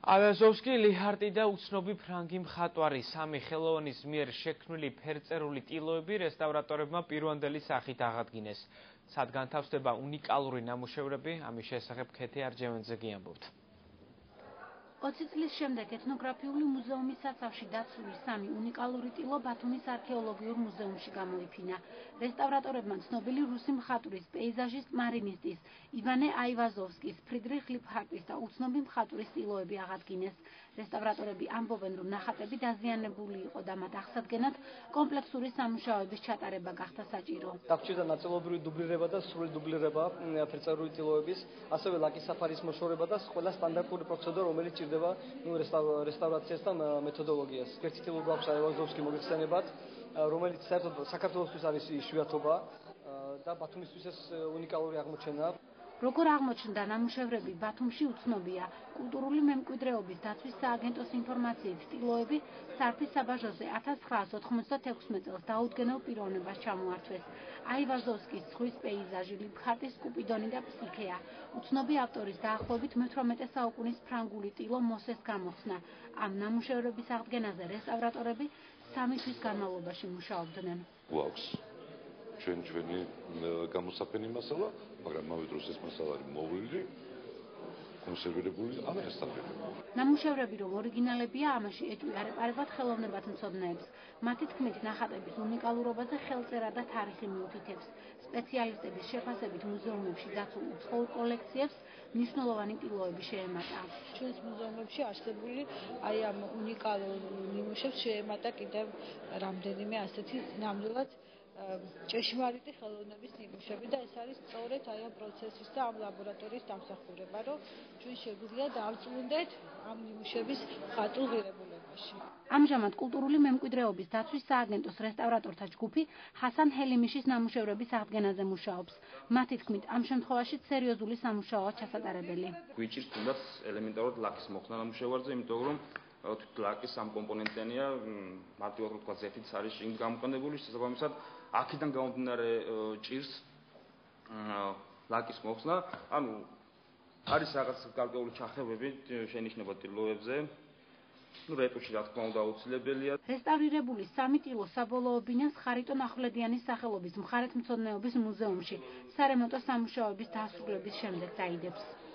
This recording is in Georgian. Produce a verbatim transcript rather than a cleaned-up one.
ავიაზოვსკი, ლihārტი და უცნობი ფრანგი მხატვარი სამი ხელოვანის მიერ შექმნილი ფერწერული ტილოები რესტავრატორებმა პირვანდელი სახით აღადგინეს. სად განთავსდება უნიკალური ნამუშევრები, ამის შესახებ ქეთე არჯევანძე გიამბობთ. ოცი წლის შემდეგ ეთნოგრაფიული მუზეუმის საცავში დაცული სამი უნიკალური ტილო ბათუმის არქეოლოგიურ მუზეუმში გამოიფინა. რესტავრატორებმა ცნობილი რუსი მხატვრის, პეიზაჟისტ მარინისტის, ივანე აივაზოვსკის, ფრიდრიხ ლიფჰარტის და უცნობი მხატვრის ტილოები აღადგინეს. რესტავრატორები ამბობენ, რომ ნახატები დაზიანებული იყო და მათ აღსადგენად კომპლექსური სამუშაოების ჩატარება გახდა საჭირო. დაგჭირდა ნაწილობრივი დუბლირება და სრული დუბლირება ფერწერული ტილოების, ასევე ლაკის საფარის მოშორება და ყველა სტანდარტული პროცედურა, რომელიც ჭირდება ნუ რესტავრაციას და მეთოდოლოგიას. ერთი ტილო გვაქვს აივაზოვსკი მოგეხსენებათ, რომელიც საერთოდ საქართველოსთვის არის იშვიათობა და ბათუმისთვის ეს უნიკალური აღმოჩენაა. როგორ აღმოჩნდა ნამუშევრები ბათუმში უცნობია. კულტურული მემკვიდრეობის დაცვის სააგენტოს ინფორმაციით, ტილოები სარფის საბაჟოზე ათას ცხრაას ოთხმოცდათექვსმეტ წელს დაუდგენელ პიროვნებას ჩამოართვეს. აივაზოვსკის ზღვის პეიზაჟი, ლიფჰარტის კუპიდონი და ფსიქეა. უცნობი ავტორის დაახლოებით მეთვრამეტე საუკუნის ფრანგული ტილო მოსეს გამოხსნა. ამ ნამუშევრების აღდგენაზე რესტავრატორები სამი თვის განმავლობაში მუშაობდნენ. ჩვენ ჩვენი გამოსაფენი მასალა, მაგრამ ამავე დროს ეს მასალა არის მოვლილი, კონსერვირებული, არასტაბილური. ნამუშევრები რომ ორიგინალებია, ამაში ეჭვი არ ეპარებათ ხელოვნებათმცოდნეებს. მათი თქმით, ნახატების უნიკალურობაზე ხელწერა და თარიღი მიუთითებს. სპეციალისტების შეფასებით მუზეუმებში დაცულ უცხოურ კოლექციებს მნიშვნელოვანი ტილოები შეემატა. ჩვენს მუზეუმებში არსებული აი ამ უნიკალურ ნიმუშებს შეემატა კიდევ რამდენიმე ასეთი ნამდვილად ჭეშმარიტი ხელოვნების ნიმუშები და ეს არის სწორედ აი ამ პროცესის და ამ ლაბორატორიის დამსახურება, რომ ჩვენ შეგვიძლია დავწუნდეთ ამ ნიმუშების ხატულ ღირებულებაში. ამჟამად კულტურული მემკვიდრეობის დაცვის სააგენტოს რესტავრატორთა ჯგუფი ჰასან ჰელიმიშის ნამუშევრების აღდგენაზე მუშაობს. მათი თქმით, ამ შემთხვევაში სერიოზული სამუშაოა ჩასატარებელი. გვიჭირს თუნდაც ელემენტარულად ლაკის მოხსნა ნამუშევარზე, იმიტომ რომ ლაკის ამ კომპონენტიანია, მარტივად რო თქვა ზეთიც არის შიგნით გამოყენებული, შესაბამისად აქედან გამომდინარე ჭირს ლაკის მოხსნა, ანუ არის რაღაც გარკვეული ჩახევები შენიშნება ტილოებზე, ნუ რეპუში რა თქმა უნდა აუცილებელია. რესტავრირებული სამი ტილო საბოლოო ბინას ხარიტონ ახვლედიანის სახელობის მხარეთმცოდნეობის მუზეუმში სარემონტო სამუშაოების დასრულების შემდეგ დაიდებს.